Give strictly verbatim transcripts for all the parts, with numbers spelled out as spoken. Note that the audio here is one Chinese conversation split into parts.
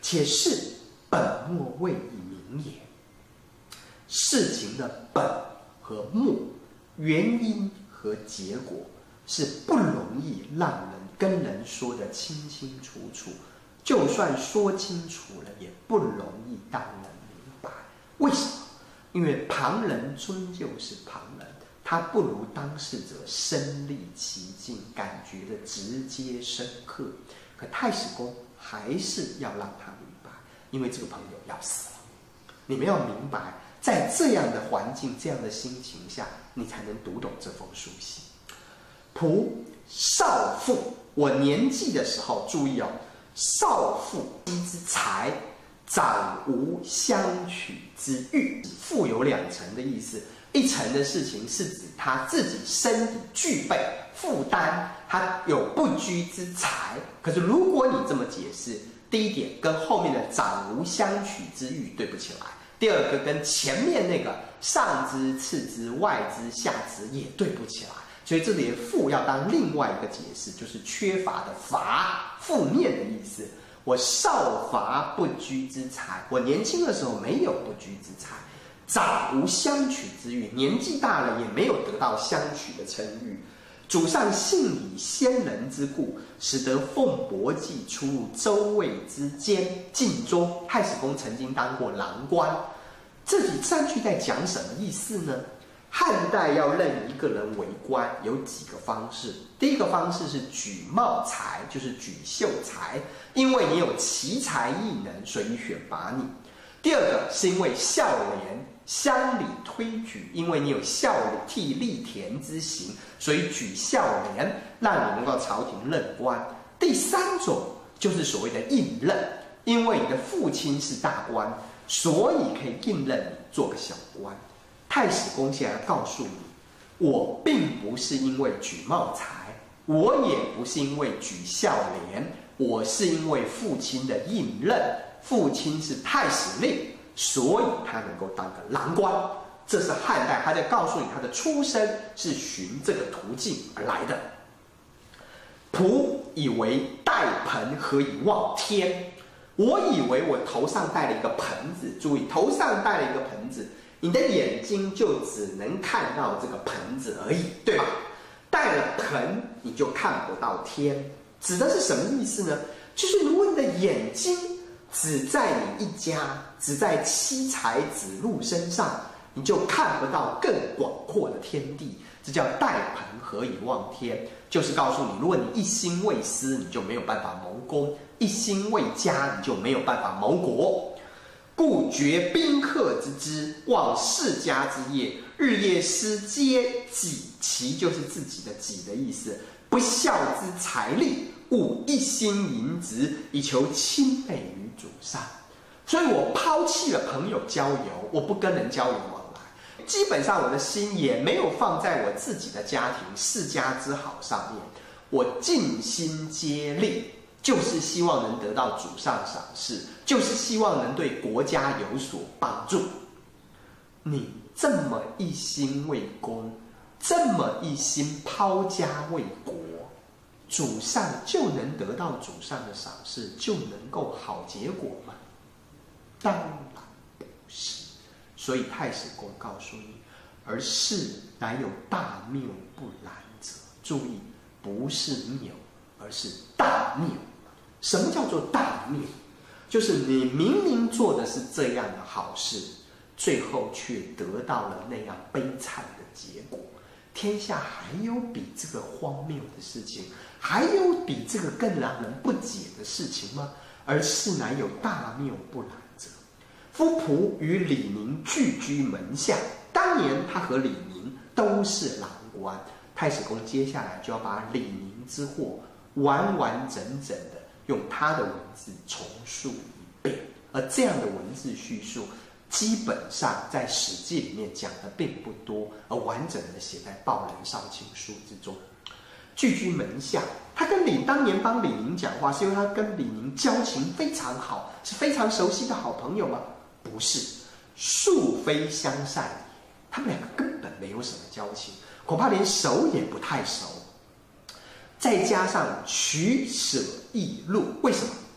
且是本末未以明也。事情的本和末，原因和结果，是不容易让人跟人说得清清楚楚。就算说清楚了，也不容易让人明白。为什么？因为旁人终究是旁人，他不如当事者身历其境，感觉的直接深刻。可太史公还是要让他明白，因为这个朋友要死了。你们要明白，在这样的环境、这样的心情下，你才能读懂这封书信。仆少妇，我年纪的时候，注意哦，少妇之才，长无相取之欲。富有两层的意思，一层的事情是指他自己身体具备负担，他有不拘之才。可是如果你这么解释，第一点跟后面的长无相取之欲对不起来，第二个跟前面那个上之次之外之下之也对不起来。所以这里的富要当另外一个解释，就是缺乏的乏，负面的意思。我少乏不拘之才，我年轻的时候没有不拘之才。长无相取之欲，年纪大了也没有得到相取的称誉。主上信以先人之故，使得奉伯季出入周魏之间。晋中太史公曾经当过郎官，这里上去在讲什么意思呢？汉代要任一个人为官，有几个方式。第一个方式是举茂才，就是举秀才，因为你有奇才异能，所以选拔你。第二个是因为孝廉，乡里推举，因为你有孝悌利田之行，所以举孝廉，让你能够朝廷任官。第三种就是所谓的应任，因为你的父亲是大官，所以可以应任你做个小官。太史公现在告诉你，我并不是因为举茂才，我也不是因为举孝廉，我是因为父亲的应任。父亲是太史令，所以他能够当个郎官。这是汉代，他在告诉你他的出身是循这个途径而来的。仆以为戴盆何以望天？我以为我头上戴了一个盆子，注意，头上戴了一个盆子，你的眼睛就只能看到这个盆子而已，对吧？戴了盆，你就看不到天，指的是什么意思呢？就是如果你的眼睛只在你一家，只在妻财子禄身上，你就看不到更广阔的天地。这叫戴盆何以望天，就是告诉你，如果你一心为私，你就没有办法谋公；一心为家，你就没有办法谋国。故绝宾客之资，忘世家之业，日夜思皆己，其就是自己的己的意思。不孝之财力，勿一心淫职，以求亲类于主上。所以我抛弃了朋友交友，我不跟人交友往来，基本上我的心也没有放在我自己的家庭世家之好上面。我尽心竭力，就是希望能得到主上赏识，就是希望能对国家有所帮助。你这么一心为公，这么一心抛家为国，主上就能得到主上的赏识，就能够好结果吗？当然不是。所以太史公告诉你，而事乃有大谬不然者。注意，不是谬，而是大谬。什么叫做大谬？就是你明明做的是这样的好事，最后却得到了那样悲惨的结果。天下还有比这个荒谬的事情，还有比这个更让人不解的事情吗？而事乃有大谬不然者。夫仆与李宁俱居门下，当年他和李宁都是郎官。太史公接下来就要把李宁之祸完完整整的用他的文字重述一遍，而这样的文字叙述基本上在《史记》里面讲的并不多，而完整的写在《报人少卿书》之中。聚居门下，他跟李当年帮李宁讲话，是因为他跟李宁交情非常好，是非常熟悉的好朋友吗？不是，素非相善也。他们两个根本没有什么交情，恐怕连熟也不太熟。再加上取舍易禄，为什么？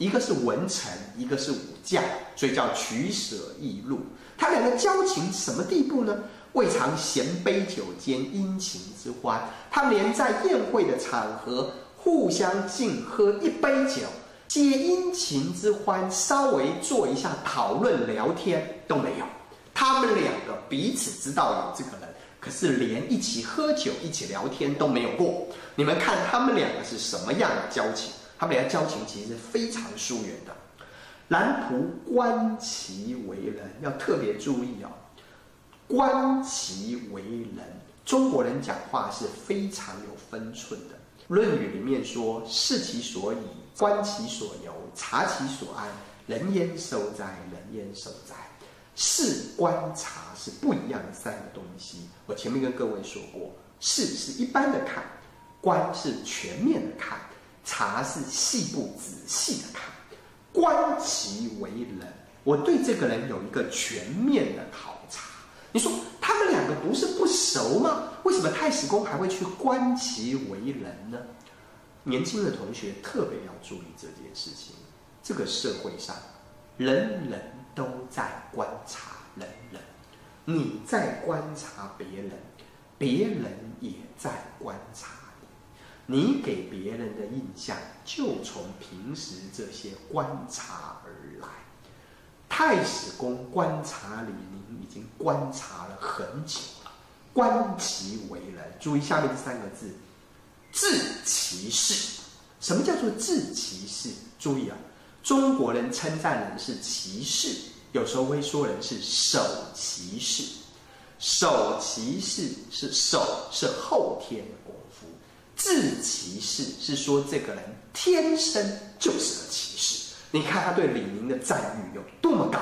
一个是文臣，一个是武将，所以叫取舍异路。他两个交情什么地步呢？未尝衔杯酒间殷勤之欢，他们连在宴会的场合互相敬喝一杯酒，借殷勤之欢，稍微做一下讨论聊天都没有。他们两个彼此知道有这个人，可是连一起喝酒、一起聊天都没有过。你们看他们两个是什么样的交情？他们俩交情其实是非常疏远的。然仆观其为人，要特别注意哦。观其为人，中国人讲话是非常有分寸的。《论语》里面说：“视其所以，观其所由，察其所安，人焉受哉？人焉受哉？”视、观察是不一样的三个东西。我前面跟各位说过，视是一般的看，观是全面的看，察是细部仔细的看。观其为人，我对这个人有一个全面的考察。你说他们两个不是不熟吗？为什么太史公还会去观其为人呢？年轻的同学特别要注意这件事情。这个社会上，人人都在观察人人，你在观察别人，别人也在观察你。你给别人的印象就从平时这些观察而来。太史公观察李陵已经观察了很久了，观其为人。注意下面这三个字，治其事。什么叫做治其事？注意啊，中国人称赞人是其事，有时候会说人是守其事。守其事是守是后天的功夫，治其事是说这个人天生就是个其事。你看他对李陵的赞誉有多么高。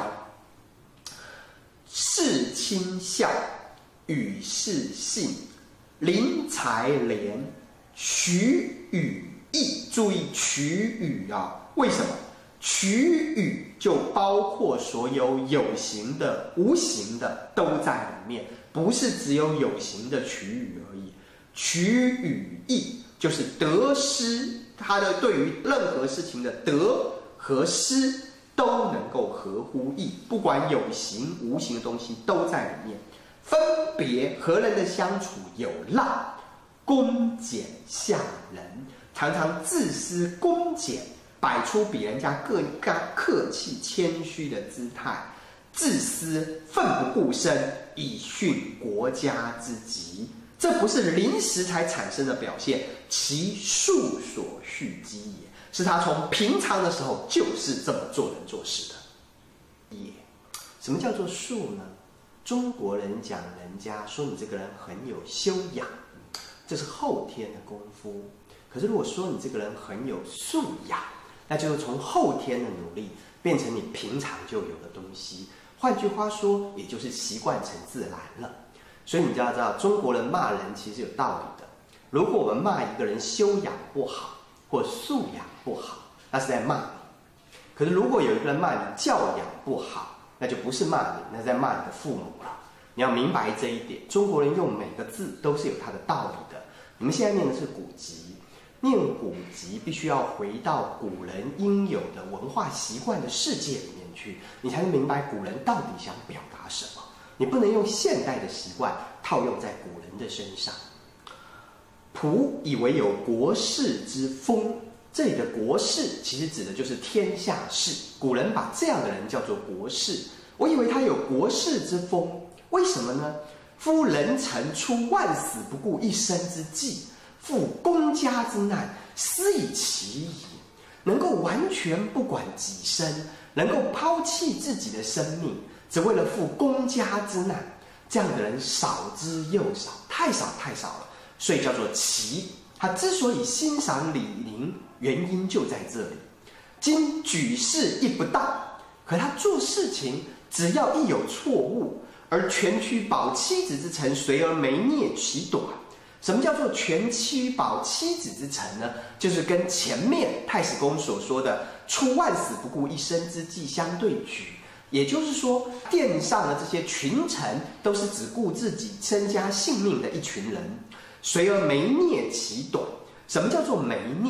事亲孝，与事信，临财廉，取与义。注意取与啊，为什么？取与就包括所有有形的、无形的都在里面，不是只有有形的取与而已。取与义就是得失，他的对于任何事情的得和失都能够合乎义，不管有形无形的东西都在里面。分别和人的相处有让，恭俭下人，常常自私恭俭，摆出比人家更客气谦虚的姿态，自私奋不顾身，以殉国家之急。这不是临时才产生的表现，其术所蓄积也，是他从平常的时候就是这么做人做事的也。什么叫做术呢？中国人讲人家说你这个人很有修养，这是后天的功夫。可是如果说你这个人很有素养，那就是从后天的努力变成你平常就有的东西。换句话说，也就是习惯成自然了。所以你就要知道，中国人骂人其实有道理的。如果我们骂一个人修养不好或素养不好，那是在骂你。可是如果有一个人骂你教养不好，那就不是骂你，那是在骂你的父母了。你要明白这一点。中国人用每个字都是有它的道理的。你们现在念的是古籍，念古籍必须要回到古人应有的文化习惯的世界里面去，你才能明白古人到底想表达什么。你不能用现代的习惯套用在古人的身上。仆以为有国士之风，这里的国士其实指的就是天下士，古人把这样的人叫做国士。我以为他有国士之风，为什么呢？夫人臣出万死不顾一生之计，负公家之难，斯以其矣。能够完全不管己身，能够抛弃自己的生命，只为了负公家之难，这样的人少之又少，太少太少了，所以叫做奇。他之所以欣赏李陵，原因就在这里。今举事亦不当，可他做事情只要一有错误，而全趋保妻子之诚，随而没灭其短。什么叫做全趋保妻子之诚呢？就是跟前面太史公所说的出万死不顾一生之计相对举。也就是说，殿上的这些群臣都是只顾自己身家性命的一群人，随而没灭其短。什么叫做没灭？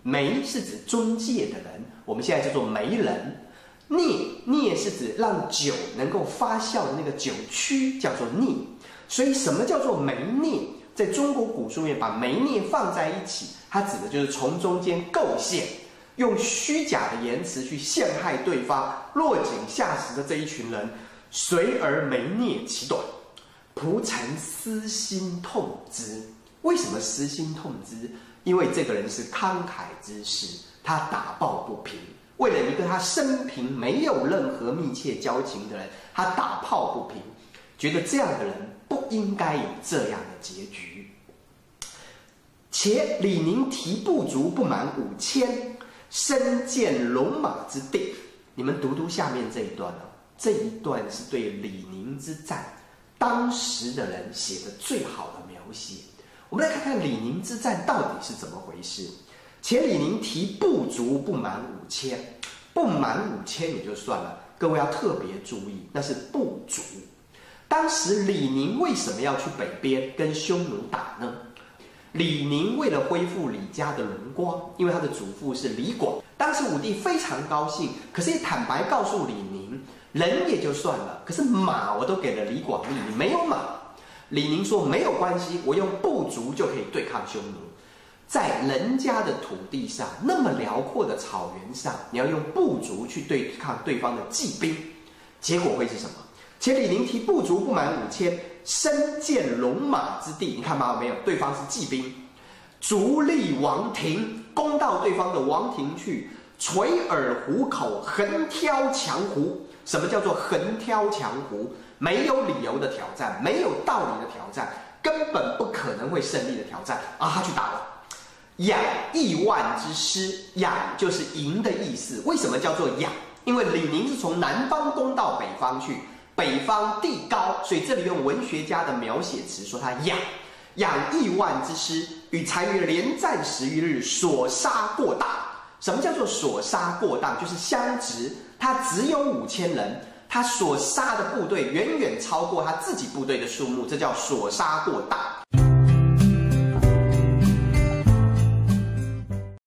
媒是指中介的人，我们现在叫做媒人。聂聂是指让酒能够发酵的那个酒曲，叫做聂。所以什么叫做媒聂？在中国古书里面把媒聂放在一起，它指的就是从中间构陷，用虚假的言辞去陷害对方，落井下石的这一群人，随而媒聂其短。仆臣私心痛之。为什么私心痛之？因为这个人是慷慨之士，他打抱不平。为了一个他生平没有任何密切交情的人，他打抱不平，觉得这样的人不应该有这样的结局。且李宁提部族不满五千，身见戎马之地。你们读读下面这一段哦，这一段是对李宁之战当时的人写的最好的描写。我们来看看李宁之战到底是怎么回事。且李宁提部族不满五千，不满五千也就算了，各位要特别注意，那是部族。当时李宁为什么要去北边跟匈奴打呢？李宁为了恢复李家的荣光，因为他的祖父是李广，当时武帝非常高兴，可是也坦白告诉李宁，人也就算了，可是马我都给了李广利，你没有马。李宁说没有关系，我用部族就可以对抗匈奴。在人家的土地上，那么辽阔的草原上，你要用部族去对抗对方的骑兵，结果会是什么？且李宁提部族不满五千，身见戎马之地。你看马有没有？对方是骑兵，逐利王庭，攻到对方的王庭去，垂耳虎口，横挑强胡。什么叫做横挑强胡？没有理由的挑战，没有道理的挑战，根本不可能会胜利的挑战啊！他去打了。养亿万之师，养就是赢的意思。为什么叫做养？因为李宁是从南方攻到北方去，北方地高，所以这里用文学家的描写词说他养养亿万之师，与单于连战十余日，所杀过当。什么叫做所杀过当？就是相值，他只有五千人，他所杀的部队远远超过他自己部队的数目，这叫所杀过当。